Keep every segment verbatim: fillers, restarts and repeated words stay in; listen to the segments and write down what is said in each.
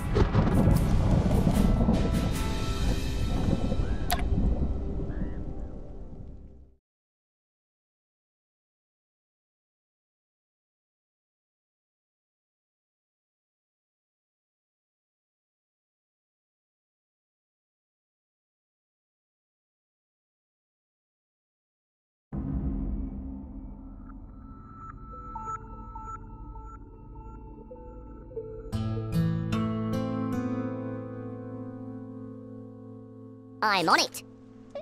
I'm on it.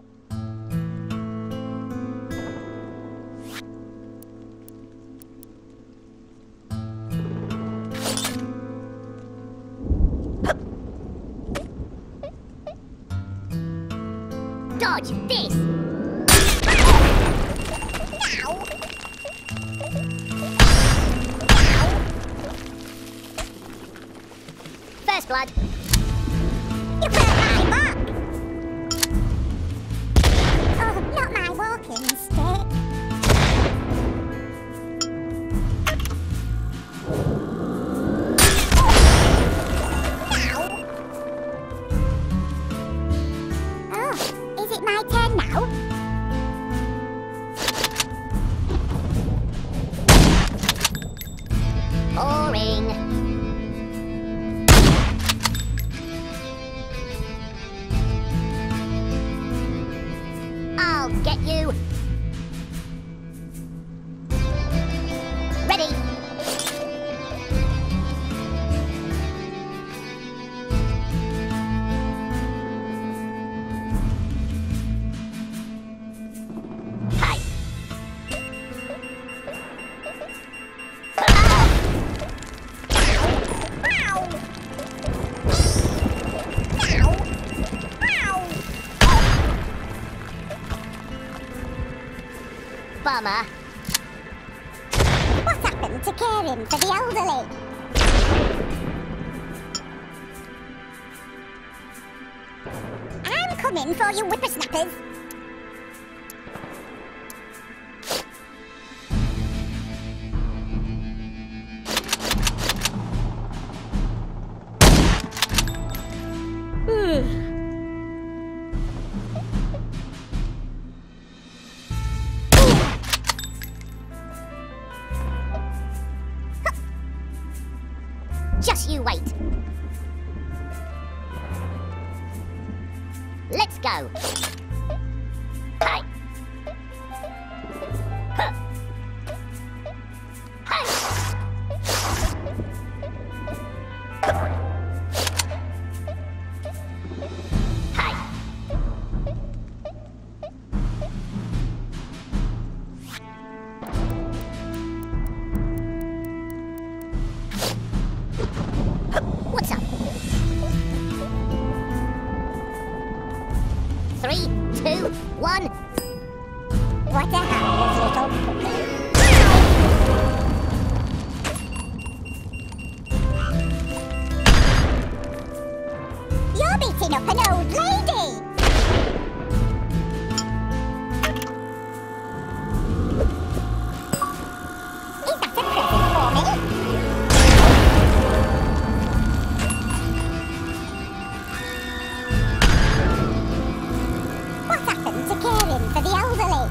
Dodge this. Now. First blood. You hurt my butt. Oh, not my walking stick. My turn now. Boring. I'll get you. Ready. Bummer. What happened to caring for the elderly? I'm coming for you whippersnappers. Just you wait. Let's go. Hi. Huh. Hi. Hi. What's up? Three, two, one. What a harmless little... You're beating up an old lady! Is that a present for me? What happened to caring for the elderly?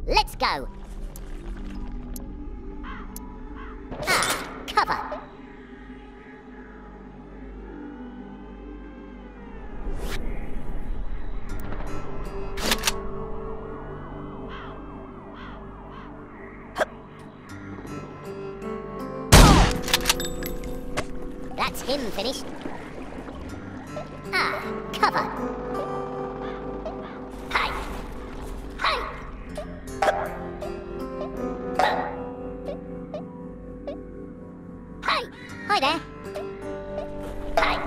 Let's go. Ah, cover. That's him finished. Ah, cover. Hi. Hi. Hi. Hi there. Hi.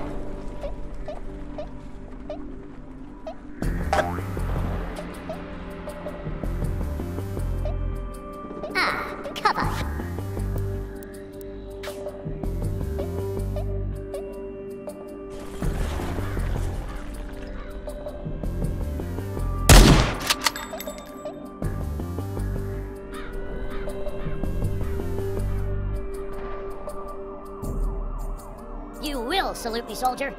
Ah, cover. You will salute me, soldier.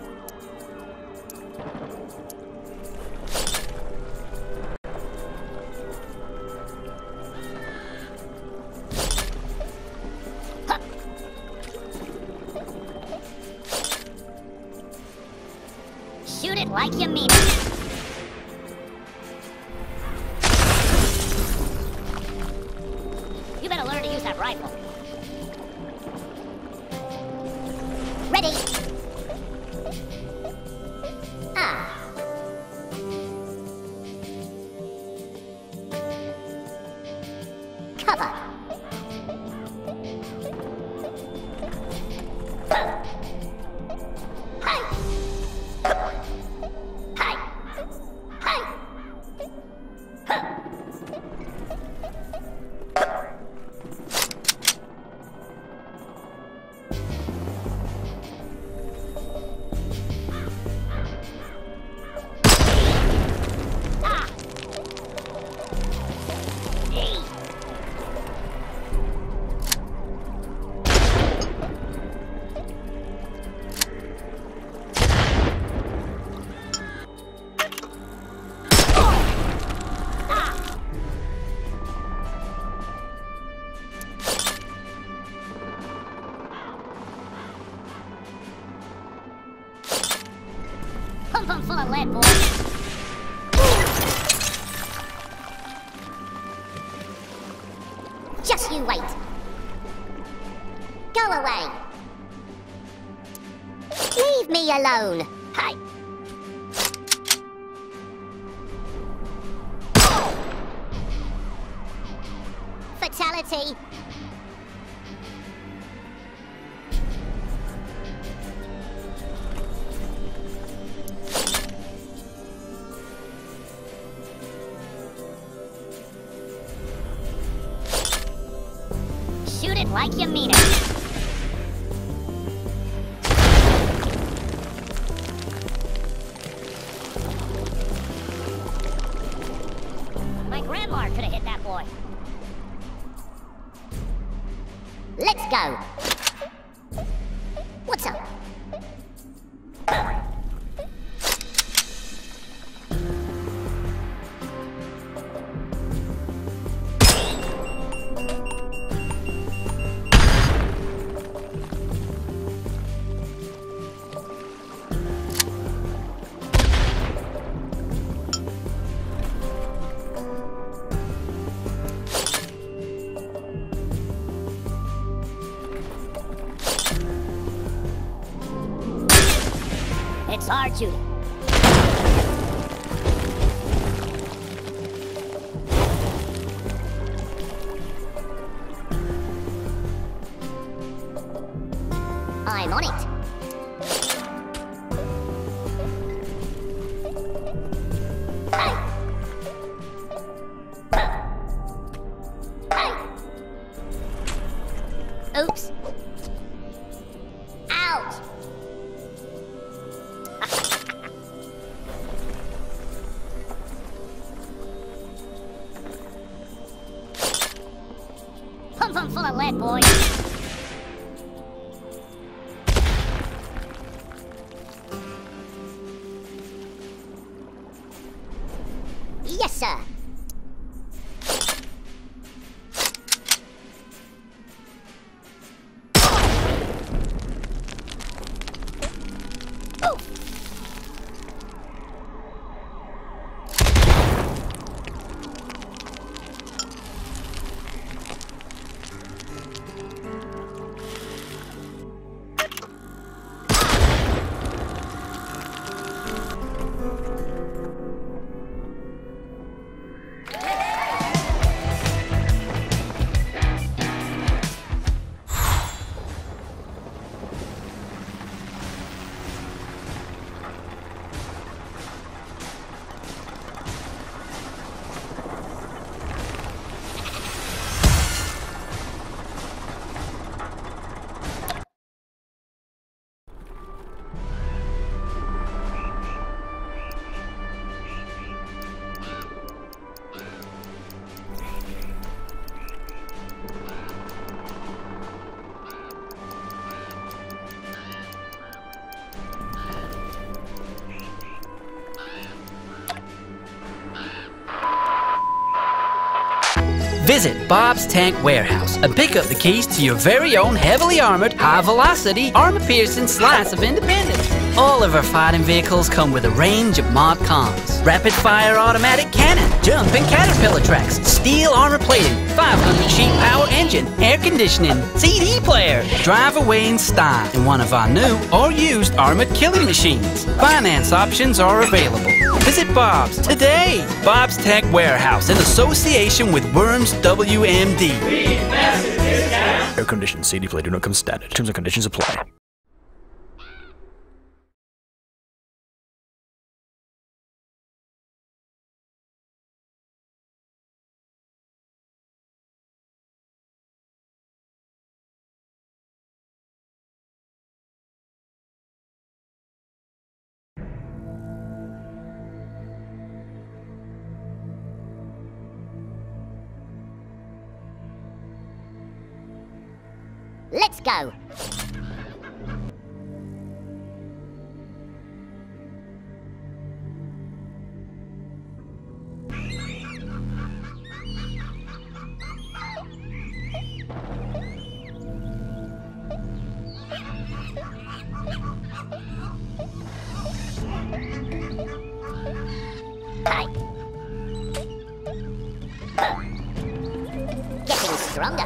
Huh. Shoot it like you mean it. You better learn to use that rifle. Ready. Ah. Cover. Hi. Hi. Hi. Pump 'em full of lead, boy. Just you wait. Go away. Leave me alone. Hi. Fatality. Shoot it like you mean it. My grandma could have hit that boy. Let's go. What's up? It's hard shooting. I'm on it. Hey. Hey. Oops. Ouch. Pump 'em full of lead, boy. Yes, sir. Visit Bob's Tank Warehouse and pick up the keys to your very own heavily armored, high-velocity, armor-piercing slice of independence. All of our fighting vehicles come with a range of mod cons. Rapid-fire automatic cannon, jumping caterpillar tracks, steel armor plating, five hundred sheet power engine, air conditioning, C D player, drive away in style in one of our new or used armored killing machines. Finance options are available. Visit Bob's today. Bob's Tech Warehouse in association with Worms W M D. Air conditioned C D player do not come standard. Terms and conditions apply. Let's go. Hi. Getting stronger.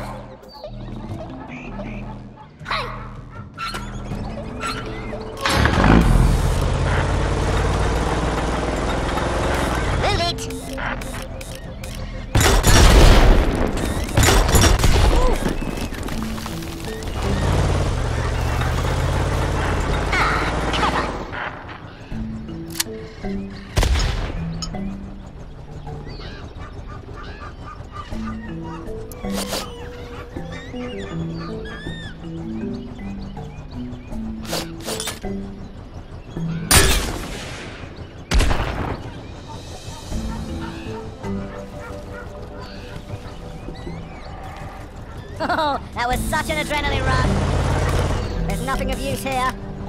Oh, that was such an adrenaline rush. There's nothing of use here.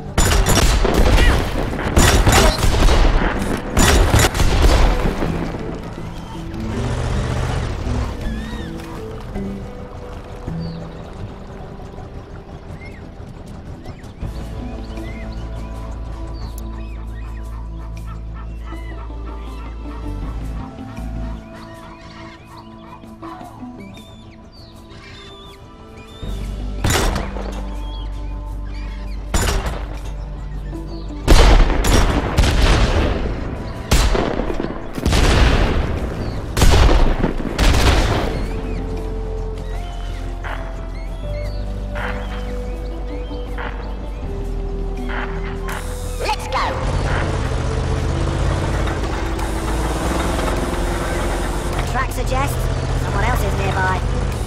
Suggest someone else is nearby.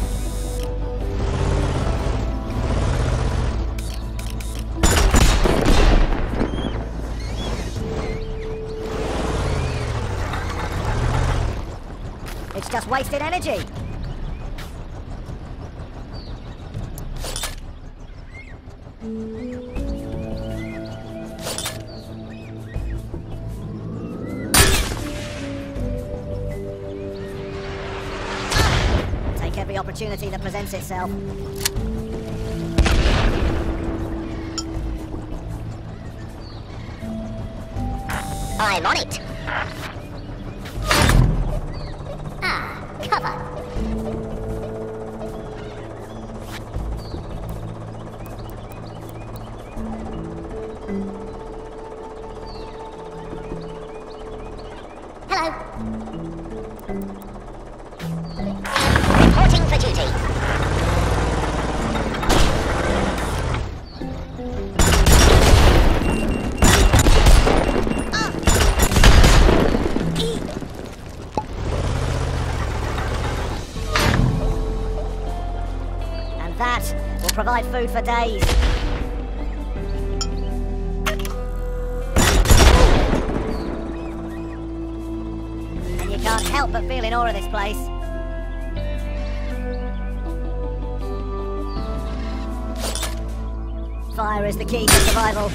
It's just wasted energy. Every opportunity that presents itself. I'm on it. Ah, cover. Hello. Reporting for duty. Ah. E. And that will provide food for days. And you can't help but feel in awe of this place. Fire is the key to survival.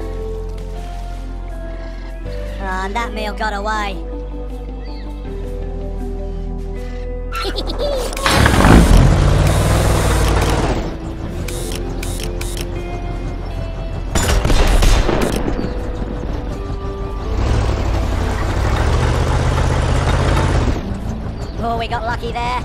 And that meal got away. Oh, we got lucky there.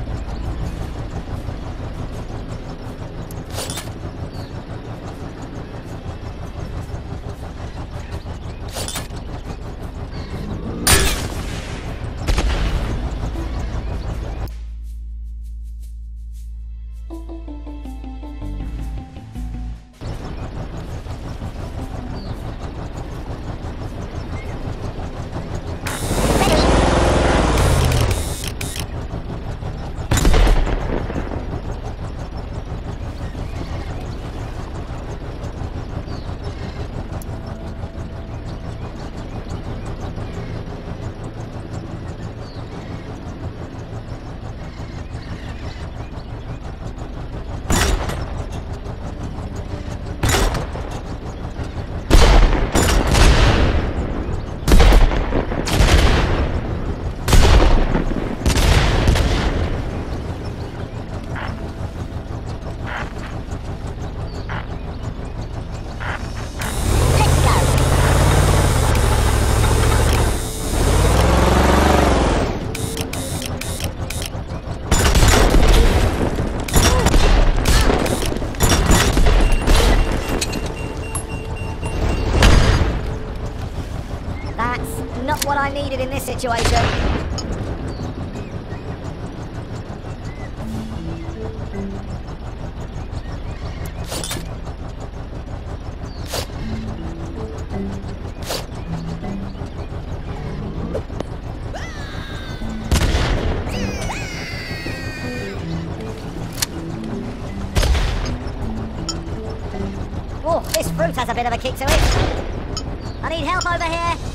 Not what I needed in this situation. Oh, this fruit has a bit of a kick to it. I need help over here.